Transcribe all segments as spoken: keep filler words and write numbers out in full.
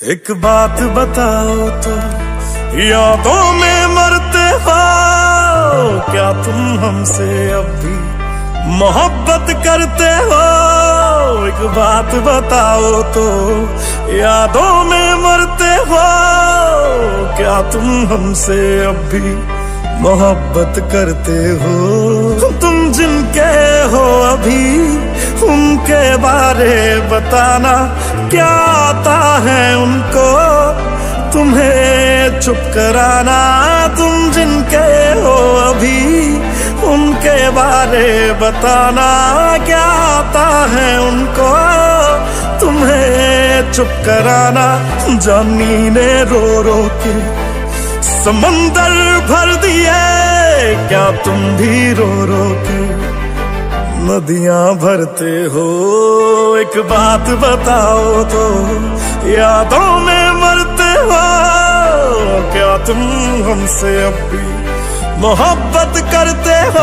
एक बात बताओ तो, यादों में मरते हो क्या तुम हमसे अब भी मोहब्बत करते हो? एक बात बताओ तो, यादों में मरते हो क्या तुम हमसे अब भी मोहब्बत करते हो? तुम जिनके हो अभी उनके बारे बताना, क्या आता है उनको तुम्हें चुप कराना? तुम जिनके हो अभी उनके बारे बताना, क्या आता है उनको तुम्हें चुप कराना? जानी ने रो रो के समंदर भर दिए, क्या तुम भी रो रो के नदियां भरते हो? एक बात बताओ तो, यादों में मरते हो क्या तुम हमसे अब भी मोहब्बत करते हो?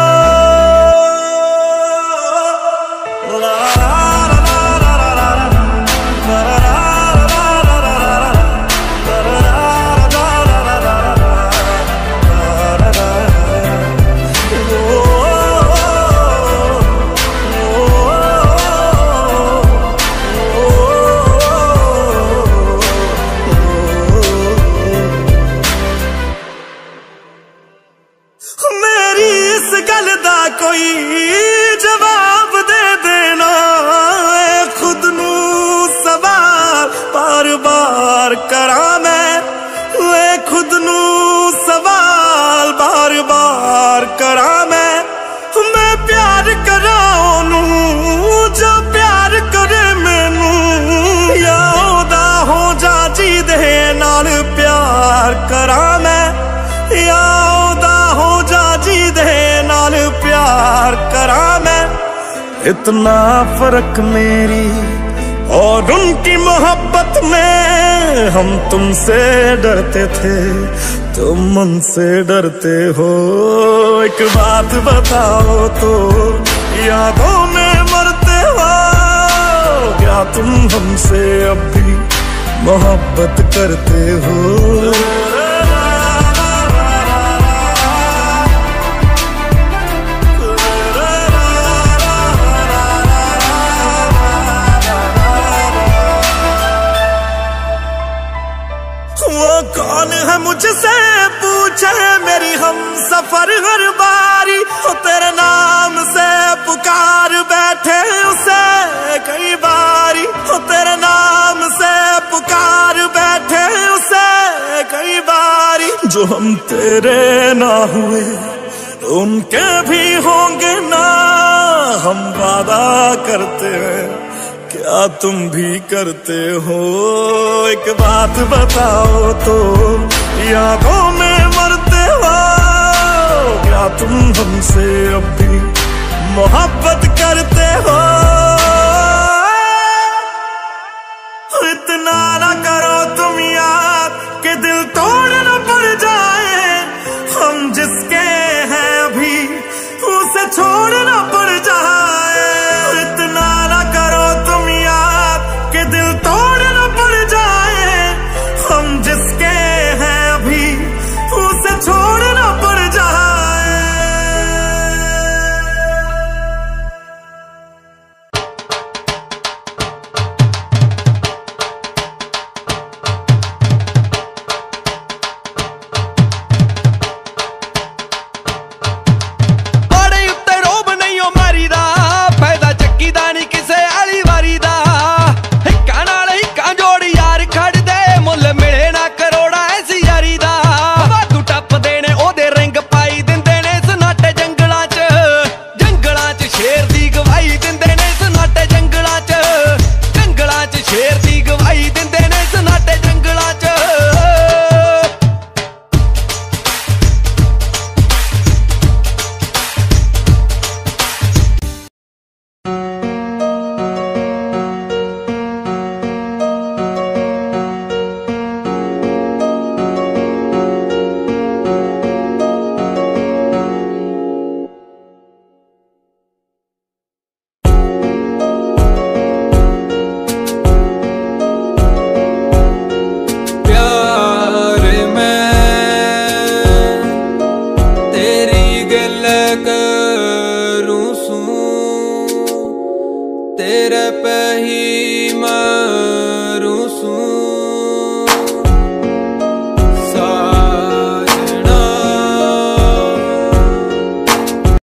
जवाब दे देना खुद नू सवाल बार बार करा मैं, वे खुद नू सवाल बार बार करा मैं। मैं प्यार करा नू जो प्यार करे मैनू, या ओदा हो जा जी दे नाल प्यार करा मैं, या ओदा हो जा जी दे नाल प्यार करा मैं। इतना फर्क मेरी और उनकी मोहब्बत में, हम तुमसे डरते थे तुम उनसे डरते हो। एक बात बताओ तो, यादों में मरते हो क्या तुम हमसे अब भी मोहब्बत करते हो? कौन है मुझसे पूछे मेरी हम सफर हर बारी, हो तेरे नाम से पुकार बैठे उसे कई बारी, हो तेरे नाम से पुकार बैठे उसे कई बारी। जो हम तेरे ना हुए उनके भी होंगे ना, हम वादा करते हैं क्या तुम भी करते हो? एक बात बताओ तो, यादों में मरते हो क्या तुम हमसे अब भी मोहब्बत करते हो? इतना ना करो तुम याद कि दिल तोड़ना पड़ जाए, हम जिसके हैं अभी उसे छोड़ना पड़ जाए। इतना ना करो तुम याद कि दिल तोड़ना पड़ जाए, हम जिसके हैं अभी उसे छोड़ना पड़ जाए। करूं सू तेरे पे ही